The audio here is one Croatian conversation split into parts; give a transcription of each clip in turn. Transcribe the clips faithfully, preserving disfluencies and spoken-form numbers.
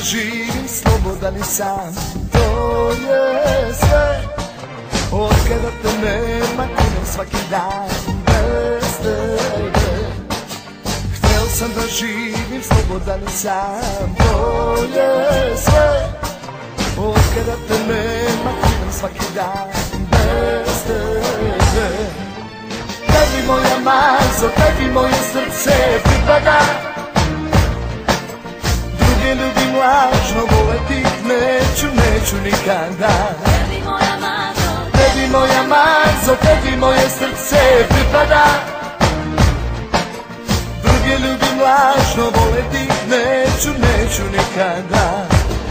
živim slobodan i sam. To je sve od kada te nema, kunem svaki dan bez tebe. Hteo sam da živim slobodan i sam. To je sve od kada te nema, kunem svaki dan bez tebe. Tebi moja mazo, tebi moje srce pripada. Druge ljubim lažno, voleti ih neću, neću nikada. Tebi moja mazo, tebi moja mazo, tebi moje srce pripada. Druge ljubim lažno, voleti ih neću, neću nikada.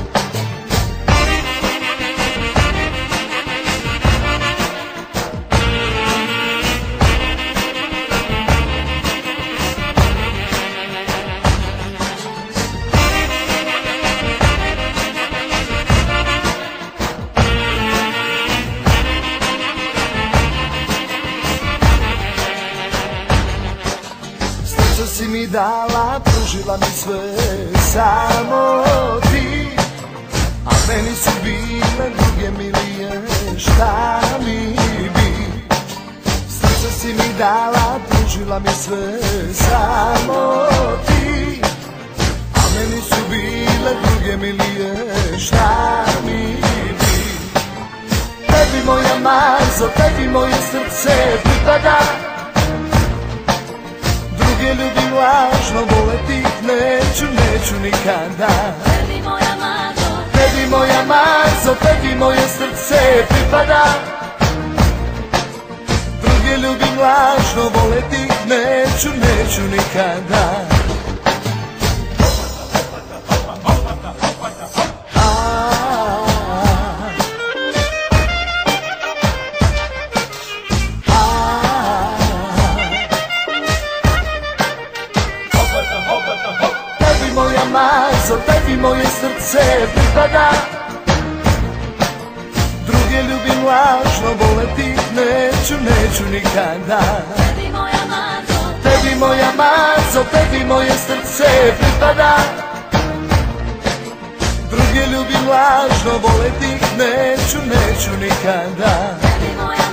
Srce si mi dala, pružila mi sve, samo ti. A meni su bile druge milije, šta mi bi? Srce si mi dala, pružila mi sve, samo ti. A meni su bile druge milije, šta mi bi? Tebi moja mazo, tebi moje srce pripada. Druge ljubim lažno, voleti ih neću, neću nikada. tebi moja mazo, Tebi moja mazo, tebi moje srce pripada. Druge ljubim lažno, voleti ih neću, neću nikada. Tebi moja mazo, tebi moje srce pripada. Druge ljubim lažno, voleti ih neću, neću nikada. tebi moja mazo, Tebi moja mazo, tebi moje srce pripada. Druge ljubim lažno, voleti ih neću, neću nikada. tebi moja